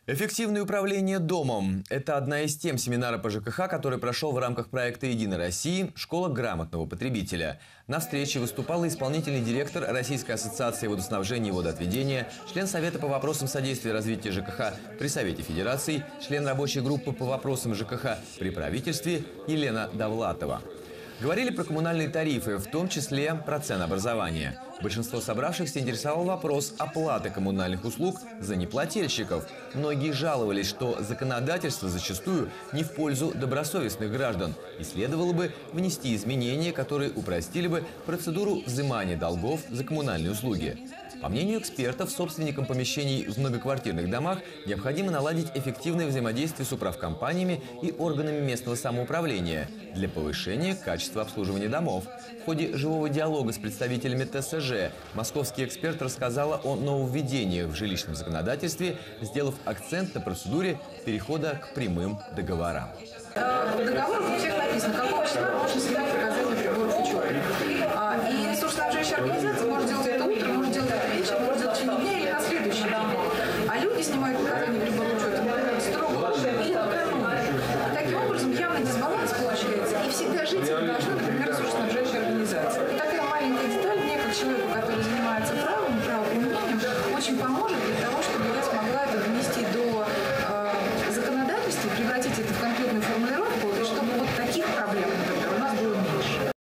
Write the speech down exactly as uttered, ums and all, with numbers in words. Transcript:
Эффективное управление домом – это одна из тем семинара по ЖКХ, который прошел в рамках проекта «Единой России. Школа грамотного потребителя». На встрече выступала исполнительный директор Российской ассоциации водоснабжения и водоотведения, член Совета по вопросам содействия развитию ЖКХ при Совете Федерации, член рабочей группы по вопросам ЖКХ при правительстве Елена Довлатова. Говорили про коммунальные тарифы, в том числе про ценообразование. Большинство собравшихся интересовал вопрос оплаты коммунальных услуг за неплательщиков. Многие жаловались, что законодательство зачастую не в пользу добросовестных граждан. И следовало бы внести изменения, которые упростили бы процедуру взимания долгов за коммунальные услуги. По мнению экспертов, собственникам помещений в многоквартирных домах необходимо наладить эффективное взаимодействие с управкомпаниями и органами местного самоуправления для повышения качества обслуживания домов. В ходе живого диалога с представителями ТСЖ московский эксперт рассказала о нововведениях в жилищном законодательстве, сделав акцент на процедуре перехода к прямым договорам. В договорах у всех написано, какого числа можно снять показания приборов учета. И ресурсоснабжающая организация может делать это утром, может делать это вечером, может делать в течение дня или на следующий день. А люди снимают показания приборов учета строго или накануне. Таким образом, явный дисбаланс получается. И всегда жители должны, например, ресурсоснабжающая организация. И такая маленькая деталь мне, как человеку, который занимается правом, правоприменением, очень поможет